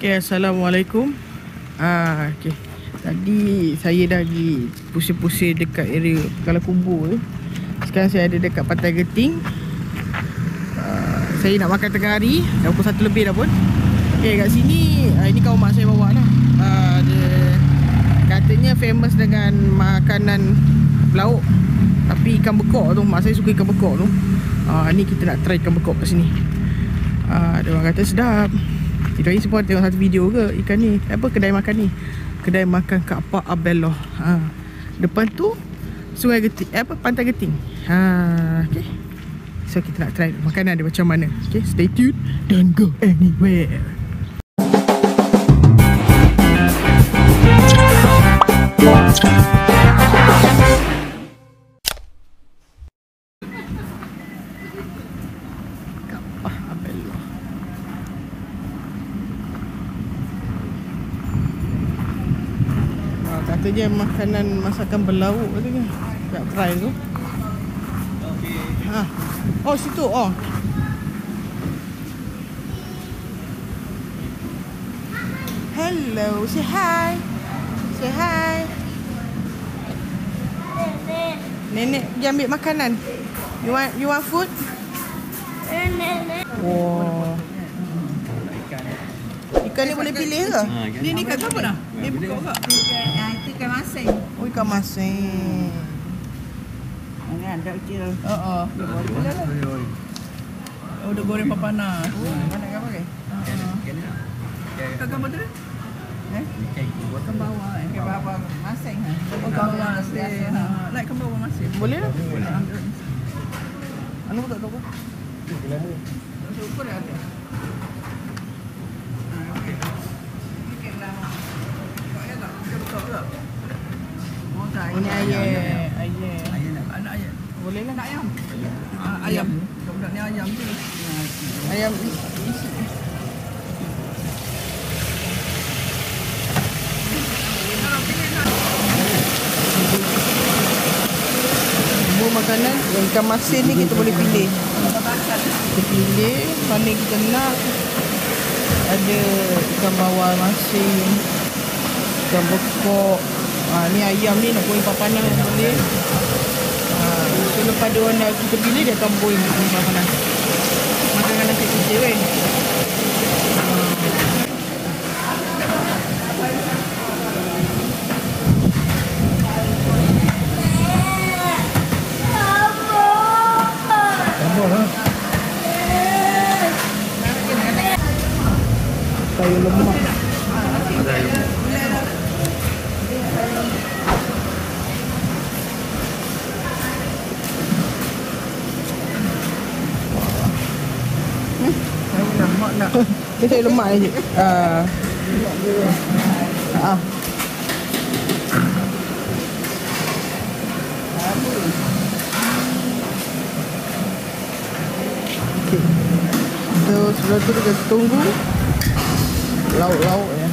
Okay, Assalamualaikum. Okay. Tadi saya dah pergi pusing-pusing dekat area Pekala Kubur. Sekarang saya ada dekat Pantai Genting. Saya nak makan tengah hari. Dah pukul 1 lebih dah pun. Okay, kat sini ini kawan mak saya bawa lah. Dia katanya famous dengan makanan lauk, tapi ikan bekok tu. Mak saya suka ikan bekok tu. Ni kita nak try ikan bekok kat sini. Dia orang kata sedap. Kita ni semua tengok satu video ke ikan ni. Apa kedai makan ni? Kedai makan Kak Pak Abelloh. Depan tu Sungai Genting, Pantai Genting. Okay. So kita nak try makanan dia macam mana. Okay, stay tuned. Don't go anywhere. Katanya makanan masakan berlauk katanya. Tak try tu. Oh situ. Hello, say hi. Say hi. Nenek pergi ambil makanan. You want food? Wow. Ikan ni boleh pilih ke? Ni ikan apa dah? Ni buka tak? Itu ikan masin. Oh, ikan masin. Ini ada kecil. Oh, dia goreng panas. Mana kau pakai? Ikan gambar tu? Ikan bawah. Ikan bawah masin. Oh, ikan masin. Like ikan bawah masin. Boleh lah. Anu tak tahu apa? Super ada. Ini ayam. Anak ayam. Boleh lah. Nak ayam. Ayam. Budak ni ayam tu. Ayam isi. Semua makanan yang ikan masin ni kita boleh pilih. Kita pilih mana kita nak. Ada ikan bawal masin, ikan bekok. Ni ayam ni nak goreng papanas boleh. So lepas dia orang nak kita pilih, dia akan goreng papanas. Makan dengan nasi putih kan. Sayur lemak. Dia sayur lemak je. Okay. So sebelum tu kita tunggu lauk-lauk ya.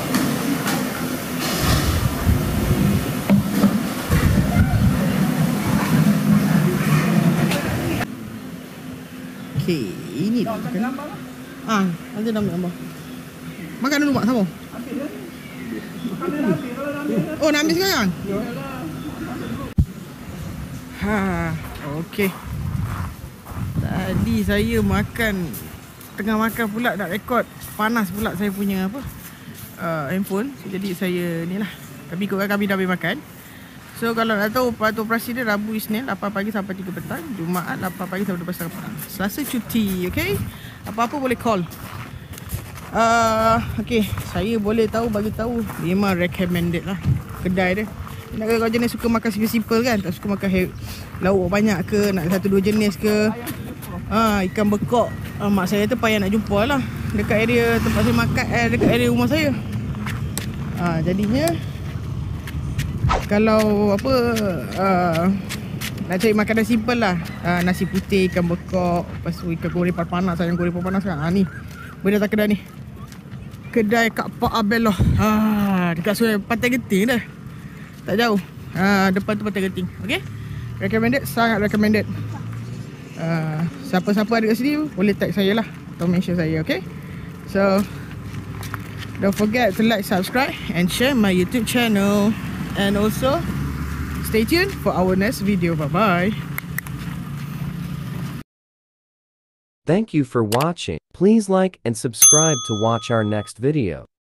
Okay, ini tu kan. Nanti dah ambil gambar. Makan dulu mak sama. Oh, nak ambil sekarang? Okey. Tadi saya makan, tengah makan pula nak rekod. Panas pula saya punya handphone. Jadi saya ni lah. Tapi ikutkan kami dah habis makan. So kalau nak tahu operasi dia Rabu Isnin 8 pagi sampai 3 petang, Jumaat 8 pagi sampai 12 petang. Selasa cuti, okey? Apa-apa boleh call. Okey, saya boleh bagi tahu memang recommended lah kedai dia. Nak kalau jenis suka makan simple kan, tak suka makan lauk banyak ke, nak 1-2 jenis ke. Ikan bekok. Mak saya tu payah nak jumpa lah dekat area tempat saya makan, dekat area rumah saya. Jadinya kalau nak cari makanan simple lah, nasi putih, ikan bekok, lepas tu ikan goreng panas, ayam goreng panas kan. Ni boleh datang kedai ni. Kedai Kak Pak Abelloh. Dekat Sungai Pantai Genting dah. Tak jauh. Depan tu Pantai Genting. Okay, recommended, sangat recommended. Siapa-siapa ada kat sini boleh tag saya lah atau mention saya, okay? So Don't forget to like, subscribe and share my YouTube channel. And also, stay tuned for our next video. Bye-bye. Thank you for watching. Please like and subscribe to watch our next video.